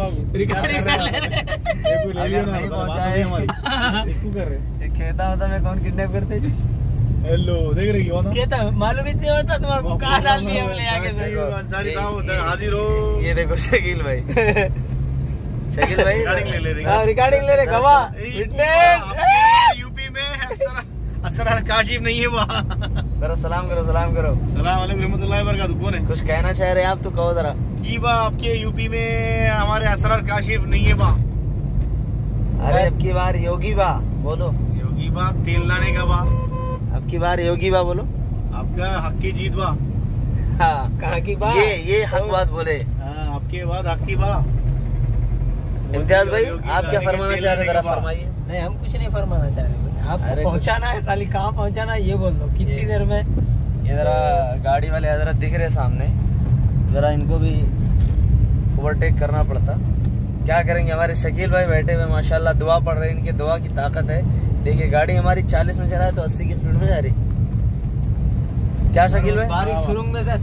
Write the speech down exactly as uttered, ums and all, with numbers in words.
Recording कर ले रहे। नहीं पहुंचाए इसको कर रहे खेता होता मैं कौन किडनैप करते। हेलो देख रही हो ना कहता मालूम इतनी होता तुम्हारे को कहाँ डाल दिया हमने आगे से। अंसारी साहब उधर हाजिर हो। ये देखो शकील भाई शकील भाई रिकॉर्डिंग ले ले रही हाँ रिकॉर्डिंग ले रहे गवाह विटनेस। यूपी में असरार काशिफ नहीं है वहाँ। करो सलाम करो सलाम करो। सलाम अलैकुम रहमतुल्लाहि व बरकातहू। कौन है? कुछ कहना चाह रहे हैं आप तो कहो जरा। की बा आपके यूपी में हमारे असरार काशिफ नहीं है बा। अरे अब की बार योगी बा बोलो। योगी बा तेल लाने का बा। अब की बार योगी बा बोलो। आपका हक की जीत बा। हाँ कहाँ की बात ये ये हक बात बोले। हाँ आपके बाद हक की बा। इम्तियाज भाई आप क्या फरमाना चाह रहे हैं जरा फरमाइए। नहीं हम कुछ नहीं फरमाना चाह रहे आपको अरे पहुंचाना है खाली कहाँ पहुंचाना है ये बोल दो कितनी देर में। ये जरा गाड़ी वाले हजरत दिख रहे सामने जरा इनको भी ओवरटेक करना पड़ता। क्या करेंगे हमारे शकील भाई बैठे हुए माशाल्लाह दुआ पड़ रही है इनके दुआ की ताकत है। देखिए गाड़ी हमारी चालीस में चला है तो अस्सी की स्पीड में जा रही। क्या शकील भाई बारिश सुरुंग में से